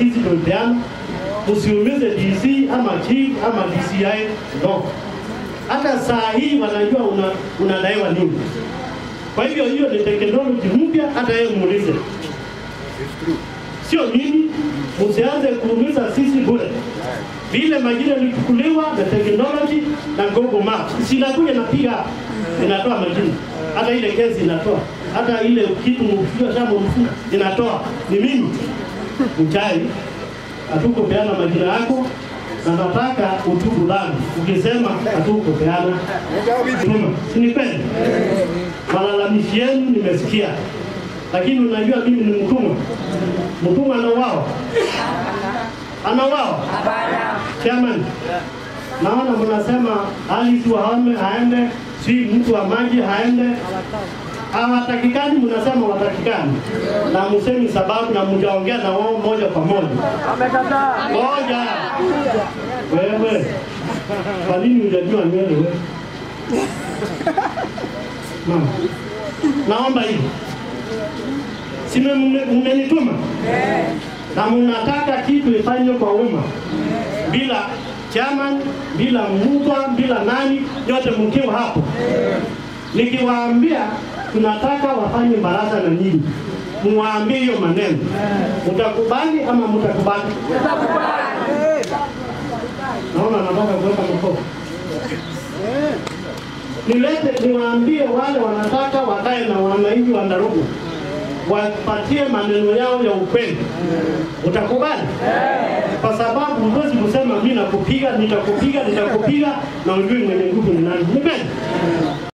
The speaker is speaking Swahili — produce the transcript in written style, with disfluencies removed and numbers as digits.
Sisi tumepeana, usiumize DC ama chief ama DCI, no. Hata saa hii wanajua unadaiwa nini. Kwa hivyo hiyo ni teknoloji mpya, hata yeye muulize. Sio mimi, msianze kuumiza sisi bure. Vile majina yalichukuliwa na teknoloji na Google Maps. Sinakuja napiga inatoa majina. Hata ile kesi inatoa. Hata ile kitu mfio shamba mfunga inatoa. Ni mimi. Mchai hatuko peana majina yako na nataka utubu dhambi. Ukisema hatuko peana tuma. Sinipende. Malalamishi yenu nimesikia. Lakini unajua mimi ni mtumwa. Mtumwa anauawa. Anauawa. Chairman. Naona mnasema hali tu haende, si mtu wa maji haende. Hawatakikani, mnasema watakikani. Na msemi sababu na mjaongea na wao moja kwa moja. Amekataa. Moja. Wewe. Kwa nini unajua nywele wewe? Mama. Naomba hivi. Si mmenituma? Na mnataka kitu ifanywe kwa umma. Bila chairman, bila mkubwa, bila nani, yote mkiwa hapo. Nikiwaambia tunataka wafanye baraza na nyinyi, muwaambie hiyo maneno. Mtakubali ama mtakubali? Mtakubali. Naona nataka kuweka mkono. Niwaambie wale wanataka wakae na wananchi wa Ndarugu, wapatie maneno yao ya ukweli. Utakubali? Kwa sababu huwezi kusema mimi nakupiga, nitakupiga na ujui mwenye nguvu ni nani. Nipende.